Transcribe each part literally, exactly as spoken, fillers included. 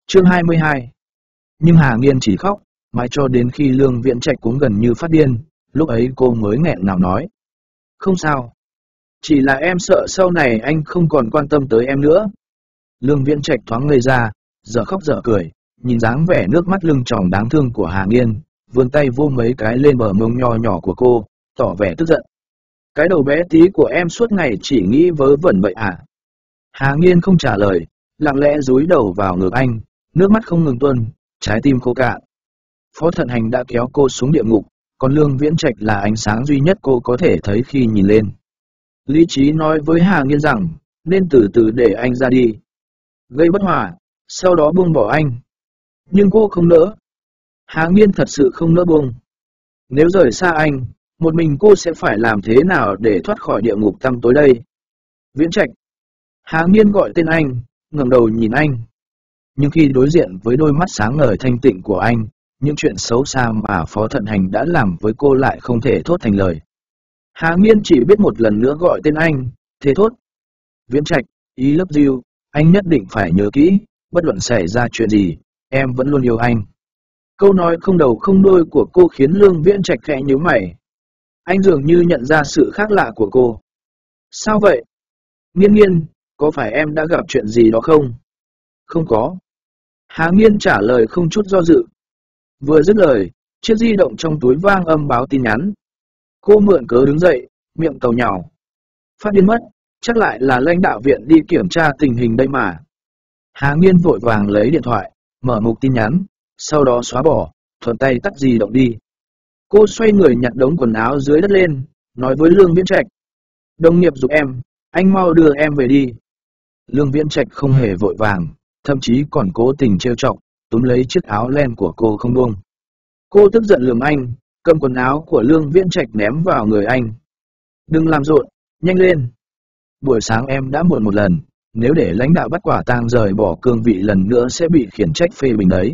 Chương hai mươi hai. Nhưng Hà Nghiên chỉ khóc, mãi cho đến khi Lương Viễn Trạch cũng gần như phát điên, lúc ấy cô mới nghẹn ngào nói. Không sao. Chỉ là em sợ sau này anh không còn quan tâm tới em nữa. Lương Viễn Trạch thoáng ngây ra, dở khóc dở cười, nhìn dáng vẻ nước mắt lưng tròng đáng thương của Hà Nghiên, vươn tay vô mấy cái lên bờ mông nho nhỏ của cô, tỏ vẻ tức giận. Cái đầu bé tí của em suốt ngày chỉ nghĩ vớ vẩn vậy à? Hà Nghiên không trả lời, lặng lẽ dúi đầu vào ngực anh, nước mắt không ngừng tuôn, trái tim cô cạn. Phó Thận Hành đã kéo cô xuống địa ngục, còn Lương Viễn Trạch là ánh sáng duy nhất cô có thể thấy khi nhìn lên. Lý trí nói với Hà Nghiên rằng, nên từ từ để anh ra đi, gây bất hòa, sau đó buông bỏ anh. Nhưng cô không nỡ. Hà Nghiên thật sự không nỡ buông. Nếu rời xa anh, một mình cô sẽ phải làm thế nào để thoát khỏi địa ngục tăm tối đây? Viễn Trạch. Hà Nghiên gọi tên anh, ngẩng đầu nhìn anh. Nhưng khi đối diện với đôi mắt sáng ngời thanh tịnh của anh, những chuyện xấu xa mà Phó Thận Hành đã làm với cô lại không thể thốt thành lời. Hà Nghiên chỉ biết một lần nữa gọi tên anh, thề thốt. Viễn Trạch, I love you, anh nhất định phải nhớ kỹ, bất luận xảy ra chuyện gì, em vẫn luôn yêu anh. Câu nói không đầu không đuôi của cô khiến Lương Viễn Trạch khẽ nhíu mày. Anh dường như nhận ra sự khác lạ của cô. Sao vậy? Nghiên Nghiên, có phải em đã gặp chuyện gì đó không? Không có. Hà Nghiên trả lời không chút do dự. Vừa dứt lời, chiếc di động trong túi vang âm báo tin nhắn. Cô mượn cớ đứng dậy, miệng tàu nhào. Phát điên mất, chắc lại là lãnh đạo viện đi kiểm tra tình hình đây mà. Hà Nghiên vội vàng lấy điện thoại, mở mục tin nhắn, sau đó xóa bỏ, thuận tay tắt di động đi. Cô xoay người nhặt đống quần áo dưới đất lên, nói với Lương Viễn Trạch. Đồng nghiệp giúp em, anh mau đưa em về đi. Lương Viễn Trạch không hề vội vàng, thậm chí còn cố tình trêu chọc, túm lấy chiếc áo len của cô không buông. Cô tức giận lườm anh, cầm quần áo của Lương Viễn Trạch ném vào người anh. Đừng làm rộn, nhanh lên. Buổi sáng em đã muộn một lần, nếu để lãnh đạo bắt quả tang rời bỏ cương vị lần nữa sẽ bị khiển trách phê bình đấy.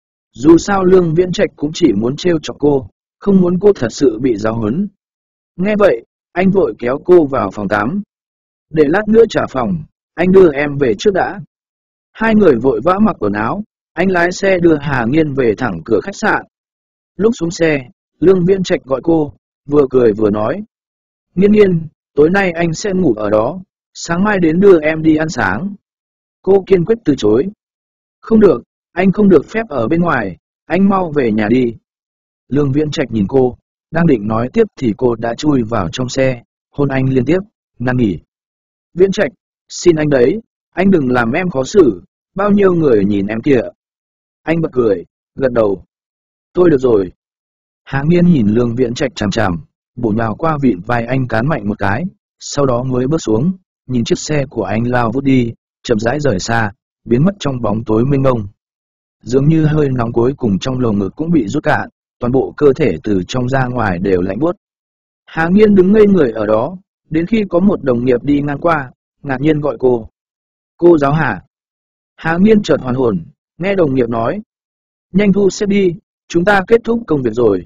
Dù sao Lương Viễn Trạch cũng chỉ muốn trêu chọc cô, không muốn cô thật sự bị giáo huấn. Nghe vậy, anh vội kéo cô vào phòng tắm. Để lát nữa trả phòng, anh đưa em về trước đã. Hai người vội vã mặc quần áo, anh lái xe đưa Hà Nghiên về thẳng cửa khách sạn. Lúc xuống xe, Lương Viễn Trạch gọi cô, vừa cười vừa nói. Nghiên Nghiên, tối nay anh sẽ ngủ ở đó, sáng mai đến đưa em đi ăn sáng. Cô kiên quyết từ chối. Không được, anh không được phép ở bên ngoài, anh mau về nhà đi. Lương Viễn Trạch nhìn cô, đang định nói tiếp thì cô đã chui vào trong xe, hôn anh liên tiếp, năn nỉ. Viễn Trạch, xin anh đấy, anh đừng làm em khó xử, bao nhiêu người nhìn em kìa. Anh bật cười, gật đầu. Tôi được rồi. Hà Nghiên nhìn Lương Viễn Trạch chằm chằm, bổ nhào qua vịn vai anh cán mạnh một cái, sau đó mới bước xuống, nhìn chiếc xe của anh lao vút đi, chậm rãi rời xa, biến mất trong bóng tối mênh mông. Dường như hơi nóng cuối cùng trong lồng ngực cũng bị rút cạn, toàn bộ cơ thể từ trong ra ngoài đều lạnh buốt. Hà Nghiên đứng ngây người ở đó, đến khi có một đồng nghiệp đi ngang qua, ngạc nhiên gọi cô. Cô giáo Hà. Hà Nghiên chợt hoàn hồn, nghe đồng nghiệp nói. Nhanh thu xếp đi, chúng ta kết thúc công việc rồi.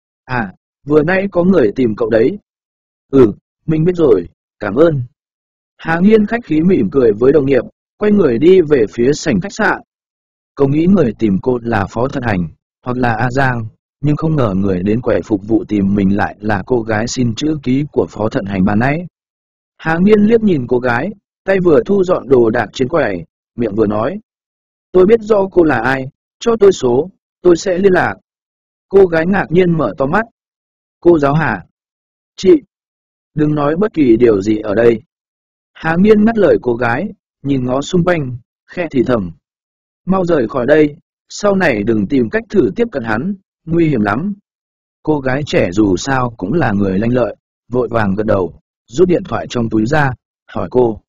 À, vừa nãy có người tìm cậu đấy. Ừ, mình biết rồi, cảm ơn. Hà Nghiên khách khí mỉm cười với đồng nghiệp, quay người đi về phía sảnh khách sạn. Cậu nghĩ người tìm cô là Phó Thận Hành, hoặc là A Giang, nhưng không ngờ người đến quầy phục vụ tìm mình lại là cô gái xin chữ ký của Phó Thận Hành ban nãy. Hà Nghiên liếc nhìn cô gái, tay vừa thu dọn đồ đạc trên quầy, miệng vừa nói. Tôi biết rõ cô là ai, cho tôi số, tôi sẽ liên lạc. Cô gái ngạc nhiên mở to mắt. Cô giáo Hà. Chị, đừng nói bất kỳ điều gì ở đây. Hà Nghiên ngắt lời cô gái, nhìn ngó xung quanh, khe thì thầm. Mau rời khỏi đây, sau này đừng tìm cách thử tiếp cận hắn, nguy hiểm lắm. Cô gái trẻ dù sao cũng là người lanh lợi, vội vàng gật đầu, rút điện thoại trong túi ra, hỏi cô.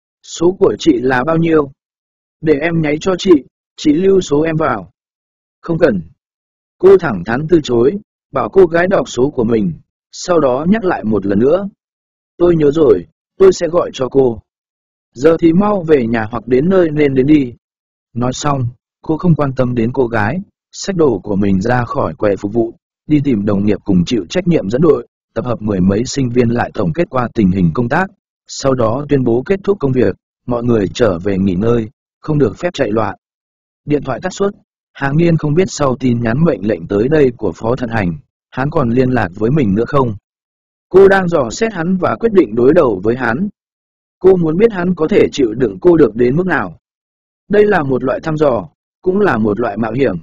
Số của chị là bao nhiêu? Để em nháy cho chị, chị lưu số em vào. Không cần. Cô thẳng thắn từ chối, bảo cô gái đọc số của mình, sau đó nhắc lại một lần nữa. Tôi nhớ rồi, tôi sẽ gọi cho cô. Giờ thì mau về nhà hoặc đến nơi nên đến đi. Nói xong, cô không quan tâm đến cô gái, xách đồ của mình ra khỏi quầy phục vụ, đi tìm đồng nghiệp cùng chịu trách nhiệm dẫn đội, tập hợp mười mấy sinh viên lại tổng kết qua tình hình công tác, sau đó tuyên bố kết thúc công việc, mọi người trở về nghỉ ngơi, không được phép chạy loạn. Điện thoại tắt suốt, Hà Nghiên không biết sau tin nhắn mệnh lệnh tới đây của Phó Thận Hành, hắn còn liên lạc với mình nữa không. Cô đang dò xét hắn và quyết định đối đầu với hắn. Cô muốn biết hắn có thể chịu đựng cô được đến mức nào. Đây là một loại thăm dò, cũng là một loại mạo hiểm.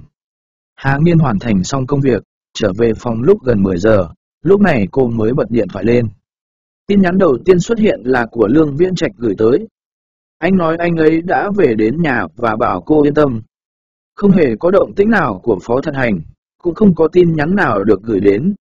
Hà Nghiên hoàn thành xong công việc, trở về phòng lúc gần mười giờ, lúc này cô mới bật điện thoại lên. Tin nhắn đầu tiên xuất hiện là của Lương Viễn Trạch gửi tới. Anh nói anh ấy đã về đến nhà và bảo cô yên tâm. Không hề có động tĩnh nào của Phó Thận Hành, cũng không có tin nhắn nào được gửi đến.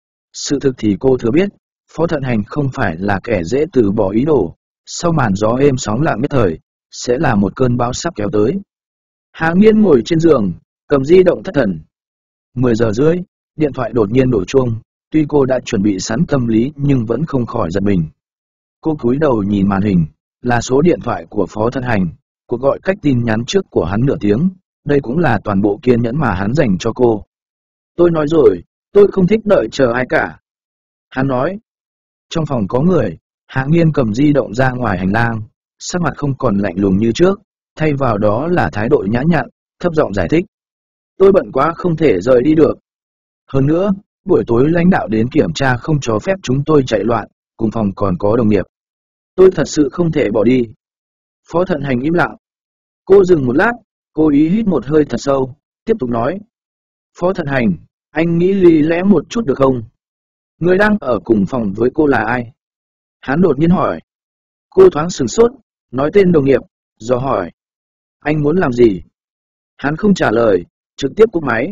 Sự thực thì cô thừa biết, Phó Thận Hành không phải là kẻ dễ từ bỏ ý đồ, sau màn gió êm sóng lặng nhất thời, sẽ là một cơn bão sắp kéo tới. Hà Nghiên ngồi trên giường, cầm di động thất thần. mười giờ rưỡi, điện thoại đột nhiên đổ chuông, tuy cô đã chuẩn bị sẵn tâm lý nhưng vẫn không khỏi giật mình. Cô cúi đầu nhìn màn hình, là số điện thoại của Phó Thận Hành, cuộc gọi cách tin nhắn trước của hắn nửa tiếng, đây cũng là toàn bộ kiên nhẫn mà hắn dành cho cô. Tôi nói rồi, tôi không thích đợi chờ ai cả. Hắn nói. Trong phòng có người, Hà Nghiên cầm di động ra ngoài hành lang, sắc mặt không còn lạnh lùng như trước, thay vào đó là thái độ nhã nhặn, thấp giọng giải thích. Tôi bận quá không thể rời đi được. Hơn nữa, buổi tối lãnh đạo đến kiểm tra không cho phép chúng tôi chạy loạn, cùng phòng còn có đồng nghiệp. Tôi thật sự không thể bỏ đi. Phó Thận Hành im lặng. Cô dừng một lát, cô ý hít một hơi thật sâu, tiếp tục nói. Phó Thận Hành, anh nghĩ lý lẽ một chút được không? Người đang ở cùng phòng với cô là ai? Hắn đột nhiên hỏi. Cô thoáng sửng sốt, nói tên đồng nghiệp, dò hỏi. Anh muốn làm gì? Hắn không trả lời, trực tiếp cúp máy.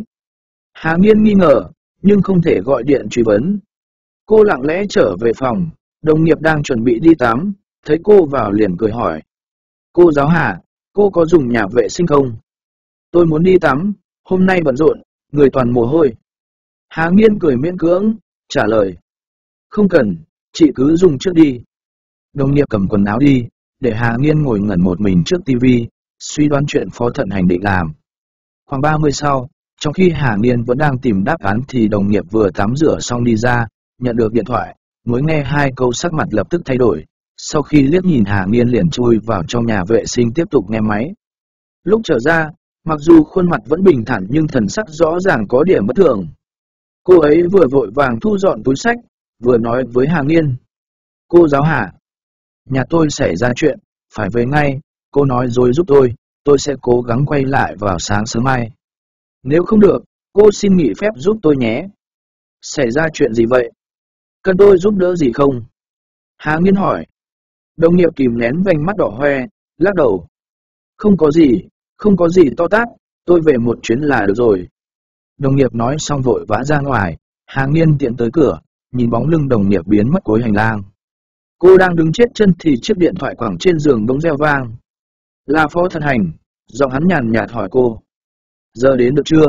Hà Nghiên nghi ngờ, nhưng không thể gọi điện truy vấn. Cô lặng lẽ trở về phòng, đồng nghiệp đang chuẩn bị đi tắm, thấy cô vào liền cười hỏi. Cô giáo Hà, cô có dùng nhà vệ sinh không? Tôi muốn đi tắm, hôm nay bận rộn, người toàn mồ hôi. Hà Nghiên cười miễn cưỡng, trả lời. Không cần, chị cứ dùng trước đi. Đồng nghiệp cầm quần áo đi, để Hà Nghiên ngồi ngẩn một mình trước tivi, suy đoán chuyện Phó Thận Hành định làm. Khoảng ba mươi sau, trong khi Hà Nghiên vẫn đang tìm đáp án thì đồng nghiệp vừa tắm rửa xong đi ra, nhận được điện thoại, mới nghe hai câu sắc mặt lập tức thay đổi. Sau khi liếc nhìn Hà Nghiên liền chui vào trong nhà vệ sinh tiếp tục nghe máy. Lúc trở ra, mặc dù khuôn mặt vẫn bình thản nhưng thần sắc rõ ràng có điểm bất thường. Cô ấy vừa vội vàng thu dọn túi xách, vừa nói với Hà Nghiên. Cô giáo Hà, nhà tôi xảy ra chuyện, phải về ngay, cô nói rồi giúp tôi, tôi sẽ cố gắng quay lại vào sáng sớm mai. Nếu không được, cô xin nghỉ phép giúp tôi nhé. Xảy ra chuyện gì vậy? Cần tôi giúp đỡ gì không? Hà Nghiên hỏi. Đồng nghiệp kìm nén vành mắt đỏ hoe, lắc đầu. Không có gì, không có gì to tát, tôi về một chuyến là được rồi. Đồng nghiệp nói xong vội vã ra ngoài, Hà Nghiên tiện tới cửa, nhìn bóng lưng đồng nghiệp biến mất cuối hành lang. Cô đang đứng chết chân thì chiếc điện thoại quẳng trên giường bỗng reo vang. Là Phó Thận Hành, giọng hắn nhàn nhạt hỏi cô. Giờ đến được chưa?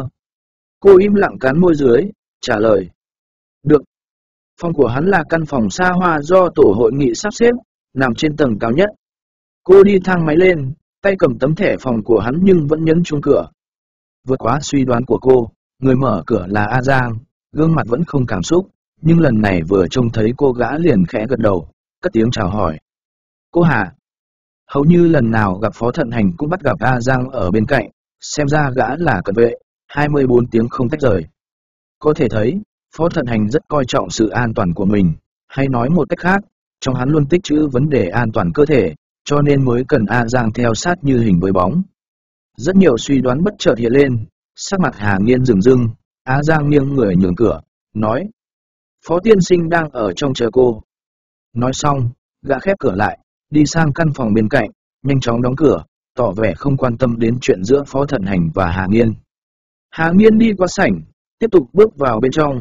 Cô im lặng cắn môi dưới, trả lời. Được. Phòng của hắn là căn phòng xa hoa do tổ hội nghị sắp xếp, nằm trên tầng cao nhất. Cô đi thang máy lên, tay cầm tấm thẻ phòng của hắn nhưng vẫn nhấn chuông cửa. Vượt quá suy đoán của cô, người mở cửa là A Giang, gương mặt vẫn không cảm xúc, nhưng lần này vừa trông thấy cô gã liền khẽ gật đầu, cất tiếng chào hỏi. Cô Hà. Hầu như lần nào gặp Phó Thận Hành cũng bắt gặp A Giang ở bên cạnh, xem ra gã là cận vệ, hai mươi bốn tiếng không tách rời. Có thể thấy, Phó Thận Hành rất coi trọng sự an toàn của mình, hay nói một cách khác, trong hắn luôn tích trữ vấn đề an toàn cơ thể, cho nên mới cần A Giang theo sát như hình với bóng. Rất nhiều suy đoán bất chợt hiện lên, sắc mặt Hà Nghiên rừng rưng, A Giang nghiêng người nhường cửa, nói. Phó tiên sinh đang ở trong chờ cô. Nói xong, gã khép cửa lại, đi sang căn phòng bên cạnh, nhanh chóng đóng cửa, tỏ vẻ không quan tâm đến chuyện giữa Phó Thận Hành và Hà Nghiên. Hà Nghiên đi qua sảnh, tiếp tục bước vào bên trong.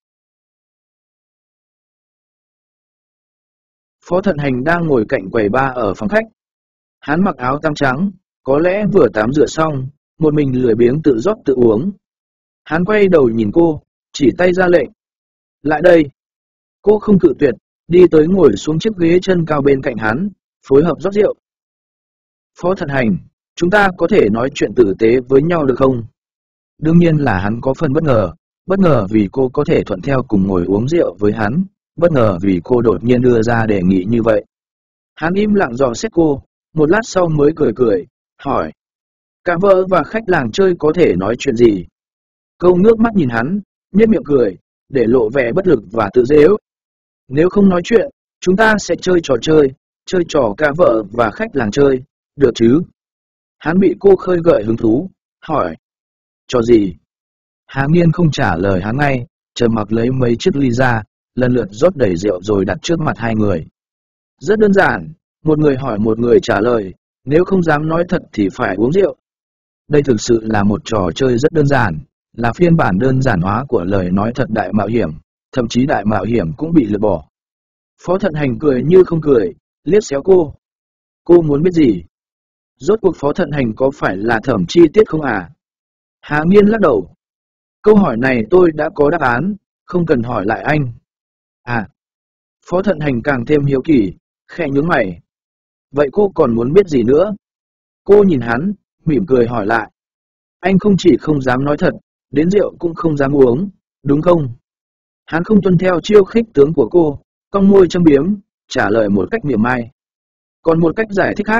Phó Thận Hành đang ngồi cạnh quầy bar ở phòng khách. Hắn mặc áo tăm trắng, có lẽ vừa tắm rửa xong, một mình lười biếng tự rót tự uống. Hắn quay đầu nhìn cô, chỉ tay ra lệnh. Lại đây. Cô không cự tuyệt, đi tới ngồi xuống chiếc ghế chân cao bên cạnh hắn, phối hợp rót rượu. Phó Thận Hành, chúng ta có thể nói chuyện tử tế với nhau được không? Đương nhiên là hắn có phần bất ngờ, bất ngờ vì cô có thể thuận theo cùng ngồi uống rượu với hắn, bất ngờ vì cô đột nhiên đưa ra đề nghị như vậy. Hắn im lặng dò xét cô, một lát sau mới cười cười, hỏi. Cả vợ và khách làng chơi có thể nói chuyện gì? Câu ngước mắt nhìn hắn, nhếch miệng cười, để lộ vẻ bất lực và tự giễu. Nếu không nói chuyện, chúng ta sẽ chơi trò chơi, chơi trò cả vợ và khách làng chơi, được chứ? Hắn bị cô khơi gợi hứng thú, hỏi. Trò gì? Hà Nghiên không trả lời hắn ngay, trầm mặc lấy mấy chiếc ly ra, lần lượt rót đầy rượu rồi đặt trước mặt hai người. Rất đơn giản, một người hỏi một người trả lời, nếu không dám nói thật thì phải uống rượu. Đây thực sự là một trò chơi rất đơn giản, là phiên bản đơn giản hóa của lời nói thật đại mạo hiểm, thậm chí đại mạo hiểm cũng bị lược bỏ. Phó Thận Hành cười như không cười, liếc xéo cô. Cô muốn biết gì? Rốt cuộc Phó Thận Hành có phải là Thẩm Chi Tiết không à? Hà Nghiên lắc đầu. Câu hỏi này tôi đã có đáp án, không cần hỏi lại anh. À, Phó Thận Hành càng thêm hiếu kỳ, khẽ nhướng mày. Vậy cô còn muốn biết gì nữa? Cô nhìn hắn, mỉm cười hỏi lại. Anh không chỉ không dám nói thật, đến rượu cũng không dám uống, đúng không? Hắn không tuân theo chiêu khích tướng của cô, cong môi châm biếm, trả lời một cách mỉa mai. Còn một cách giải thích khác,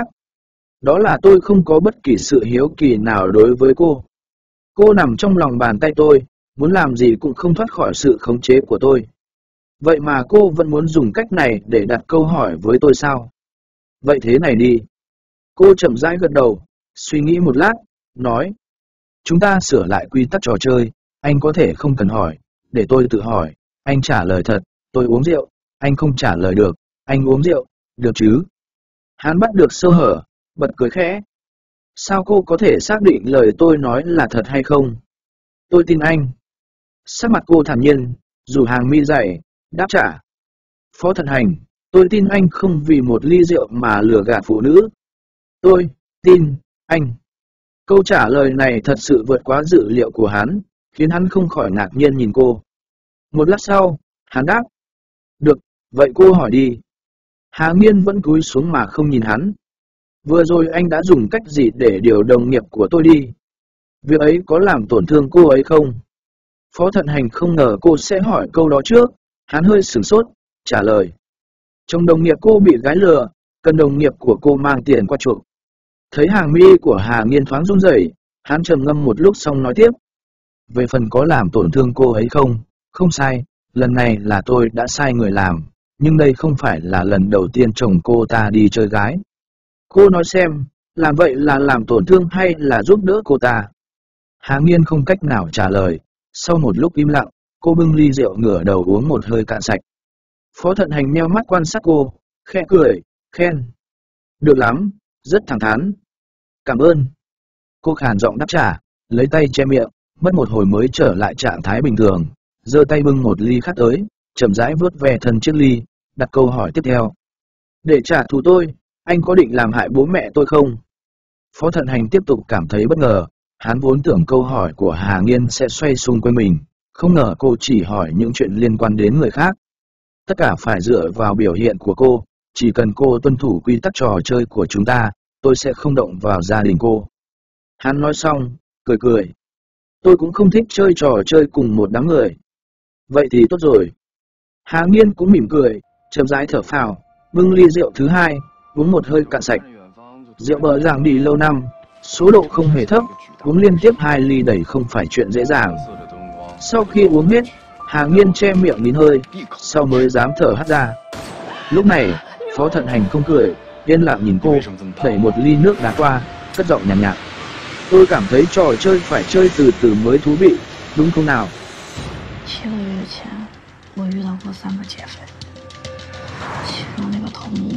đó là tôi không có bất kỳ sự hiếu kỳ nào đối với cô. Cô nằm trong lòng bàn tay tôi, muốn làm gì cũng không thoát khỏi sự khống chế của tôi. Vậy mà cô vẫn muốn dùng cách này để đặt câu hỏi với tôi sao? Vậy thế này đi. Cô chậm rãi gật đầu, suy nghĩ một lát, nói. Chúng ta sửa lại quy tắc trò chơi, anh có thể không cần hỏi, để tôi tự hỏi. Anh trả lời thật, tôi uống rượu, anh không trả lời được, anh uống rượu, được chứ? Hắn bắt được sơ hở, bật cười khẽ. Sao cô có thể xác định lời tôi nói là thật hay không? Tôi tin anh. Sắc mặt cô thản nhiên, dù hàng mi dày, đáp trả. Phó Thận Hành, tôi tin anh không vì một ly rượu mà lừa gạt phụ nữ. Tôi tin anh. Câu trả lời này thật sự vượt quá dự liệu của hắn, khiến hắn không khỏi ngạc nhiên nhìn cô. Một lát sau, hắn đáp. Được, vậy cô hỏi đi. Hà Nghiên vẫn cúi xuống mà không nhìn hắn. Vừa rồi anh đã dùng cách gì để điều đồng nghiệp của tôi đi? Việc ấy có làm tổn thương cô ấy không? Phó Thận Hành không ngờ cô sẽ hỏi câu đó trước, hắn hơi sửng sốt, trả lời. Chồng đồng nghiệp cô bị gái lừa, cần đồng nghiệp của cô mang tiền qua chuộc. Thấy hàng mi của Hà Nghiên thoáng run rẩy, hắn trầm ngâm một lúc xong nói tiếp. Về phần có làm tổn thương cô ấy không? Không sai, lần này là tôi đã sai người làm, nhưng đây không phải là lần đầu tiên chồng cô ta đi chơi gái. Cô nói xem, làm vậy là làm tổn thương hay là giúp đỡ cô ta? Hà Nghiên không cách nào trả lời, sau một lúc im lặng, cô bưng ly rượu ngửa đầu uống một hơi cạn sạch. Phó Thận Hành nheo mắt quan sát cô, khẽ cười, khen. Được lắm, rất thẳng thắn. Cảm ơn. Cô khàn giọng đáp trả, lấy tay che miệng, mất một hồi mới trở lại trạng thái bình thường, giơ tay bưng một ly khác tới, chậm rãi vuốt ve thân chiếc ly, đặt câu hỏi tiếp theo. Để trả thù tôi, anh có định làm hại bố mẹ tôi không? Phó Thận Hành tiếp tục cảm thấy bất ngờ, hắn vốn tưởng câu hỏi của Hà Nghiên sẽ xoay xung quanh mình, không ngờ cô chỉ hỏi những chuyện liên quan đến người khác. Tất cả phải dựa vào biểu hiện của cô, chỉ cần cô tuân thủ quy tắc trò chơi của chúng ta, tôi sẽ không động vào gia đình cô. Hắn nói xong, cười cười. Tôi cũng không thích chơi trò chơi cùng một đám người. Vậy thì tốt rồi. Hà Nghiên cũng mỉm cười, chậm rãi thở phào, bưng ly rượu thứ hai, uống một hơi cạn sạch. Rượu bờ giảng đi lâu năm, số độ không hề thấp, uống liên tiếp hai ly đầy không phải chuyện dễ dàng. Sau khi uống hết, Hà Nghiên che miệng nín hơi, sau mới dám thở hắt ra. Lúc này, Phó Thận Hành không cười, yên lặng nhìn cô, đẩy một ly nước đá qua, cất giọng nhàn nhạt, nhạt. Tôi cảm thấy trò chơi phải chơi từ từ mới thú vị, đúng không nào? 七个月前，我遇到过三个劫匪，其中那个头目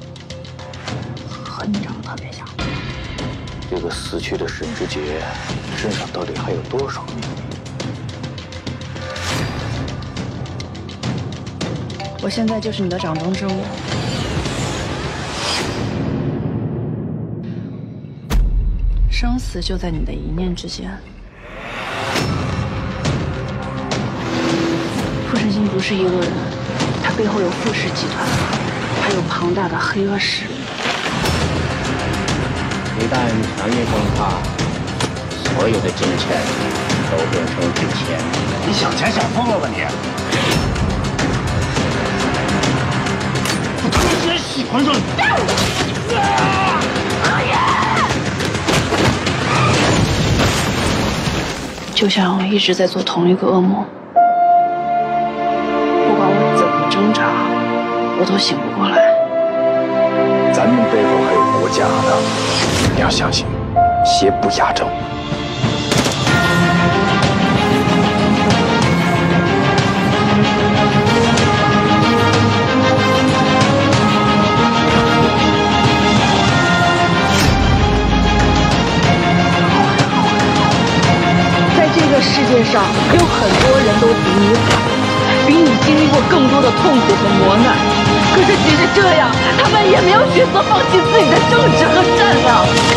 和你长得特别像。 这个死去的沈之杰身上到底还有多少秘密？ 我现在就是你的掌中之物，生死就在你的一念之间。傅晨星不是一个人，他背后有傅氏集团，还有庞大的黑恶势力。 一旦强硬崩塌，所有的金钱都变成纸钱。你想钱想疯了吧你？我他妈竟然喜欢上你！啊！何言！ 就像我一直在做同一个噩梦，不管我怎么挣扎，我都醒不过来。 咱们背后还有国家呢，你要相信，邪不压正。 这个世界上有很多人都比你惨，比你经历过更多的痛苦和磨难。可是即使这样，他们也没有选择放弃自己的正直和善良。